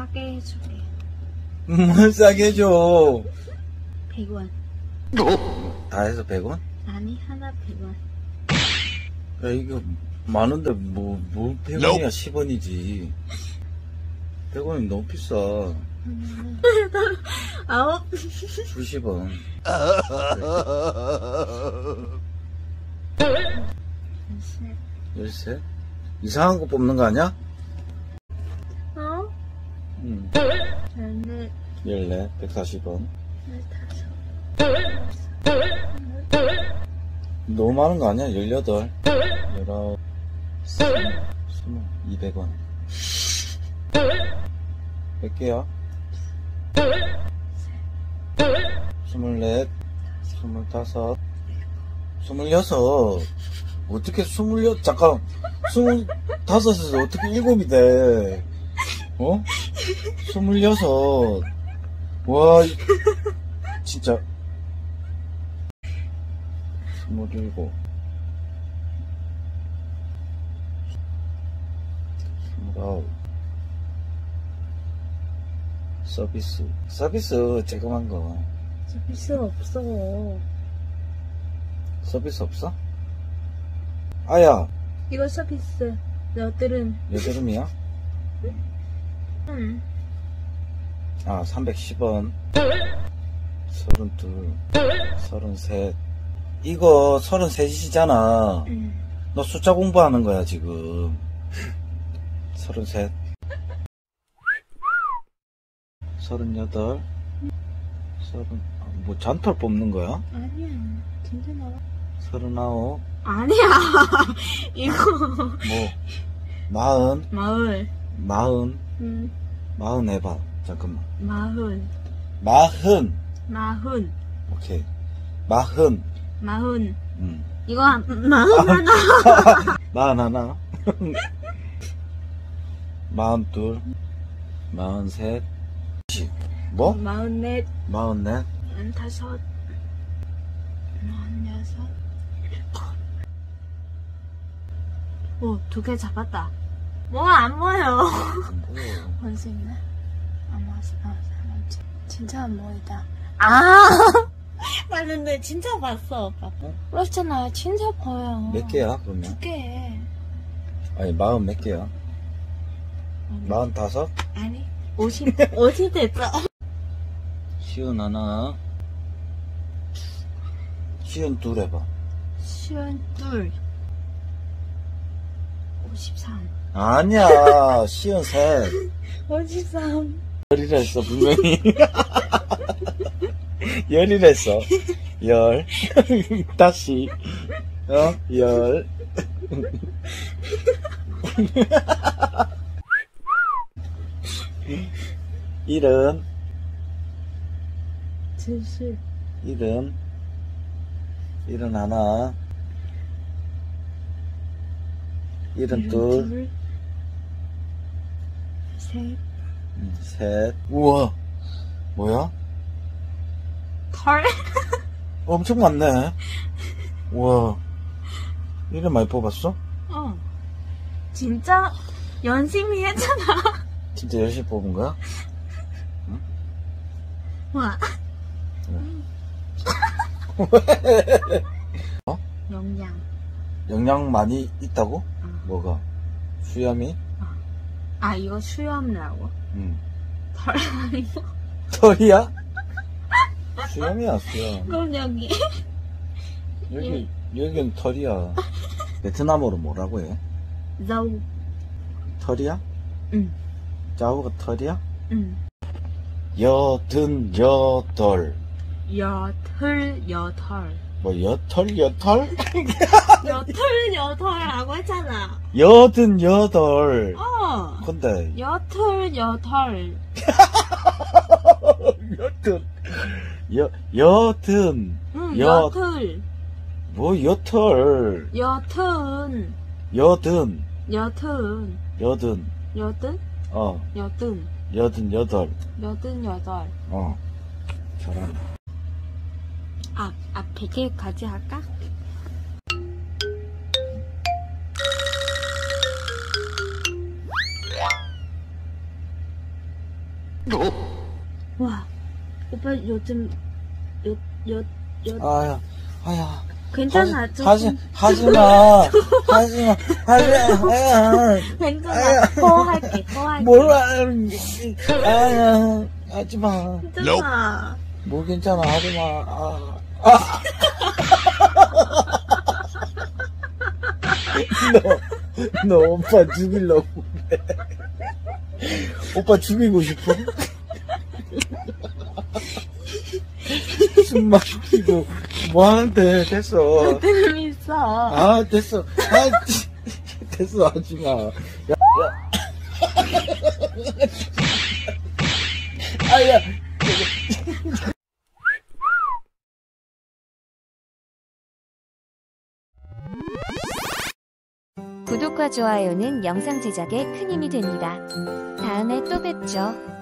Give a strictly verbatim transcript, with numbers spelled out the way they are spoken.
싸게 해줄게. 뭘 싸게 해줘? 백 원. 다 해서 백 원? 아니, 하나 백 원. 야, 이거 많은데, 뭐, 뭐, 백 원이야, 십 원이지. 백 원이 너무 비싸. 아홉. 수십 원. 열셋. 열세? 이상한 거 뽑는 거 아니야? 어? 응. 열넷. 열네, 백사십 원. 열다섯. 너무 많은 거 아니야? 열여덟, 열아홉, 스물, 이백 원. 몇 개야? 스물넷, 스물다섯, 스물여섯. 어떻게 스물여, 잠깐, 스물다섯에서 어떻게 일곱이 돼? 어? 스물여섯. 와, 진짜. 스물일곱. 스물아홉. 서비스. 서비스, 쬐그만 거. 서비스 없어. 서비스 없어? 아야, 이거 서비스. 여드름. 여드름이야? 응. 아, 삼백십 원. 서른둘. 서른셋. 이거 서른셋이잖아. 응. 너 숫자 공부하는 거야, 지금. 서른셋. 서른여덟. 서른, 아, 뭐 잔털 뽑는 거야? 아니야. 진짜 나와. 서른아홉. 아니야. 이거. 뭐, 마흔. 마을. 마흔. 응. 마흔 해봐. 잠깐만. 마흔. 마흔. 마흔. 오케이. 마흔. 마흔. 응. 이거 한- 마흔 하나. 마흔 하나. 마흔 둘. 마흔 셋. 뭐? 마흔 넷. 마흔 넷. 마흔 다섯. 마흔 여섯. 오, 두 개 잡았다. 뭐가 안 보여. 벌써 있네. 안 보였어. 아, 사람 진- 진짜 안 보이다. 아! 맞는데 진짜 봤어, 오빠. 어? 그렇잖아. 진짜 보여. 몇 개야, 두 그러면? 개. 아니, 마흔 몇 개야? 마흔 다섯? 아니, 오십, 오십 됐어. 시은 하나. 시은 둘 해봐. 시원 둘. 오십삼. 아니야, 시은 셋. 오십삼. 열이라 했어, 분명히. 열이라 했어. 열. 다시. 어? 열. 일은, 칠십. 일은, 일은 하나. 일은 둘. 셋. 음, 셋. 우와. 뭐야? 털. 엄청 많네. 우와. 이래 많이 뽑았어? 어. 진짜 열심히 했잖아. 진짜 열심히 뽑은 거야? 와. 어? 영양. 영양 많이 있다고? 응. 뭐가? 수염이? 아, 이거 수염이라고? 응. 털 아니고? 털이야? 수염이야, 수염. 그럼 여기. 여기, 여기는 털이야. 베트남어로 뭐라고 해? 자우. 털이야? 응. 자우가 털이야? 응. 여든, 여덟. 여털, 여털. 뭐, 여털, 여털? 여털, 여털이라고 했잖아. 여든, 여덟. 어. 근데, 여털, 여털. 여든, 여, 여든. 응, 여- 여털. 뭐, 여털. 여튼. 여든, 여튼. 여든. 여든? 어, 여든. 여든, 여덟. 여든, 여덟. 어. 잘하네. 아, 아, 베개까지 할까? 와, 오빠 요즘 요, 요, 요, 아야, 아야. 괜찮아. 하지, 조금. 하지, 하지마. 하지마. 하지마. 아야. 괜찮아. 아야. 포할게, 포할게. 몰라. 아야. 하지마. 괜찮아. 뭐 괜찮아. 하지마. 아. 아. 너, 너 오빠 죽이려고 그래. 오빠 죽이고 싶어? 숨 막히고 뭐 하는데. 됐어. 템 있어. 아 됐어. 아 됐어. 하지마. 야, 야. 아야. 구독과 좋아요는 영상 제작에 큰 힘이 됩니다. 다음에 또 뵙죠.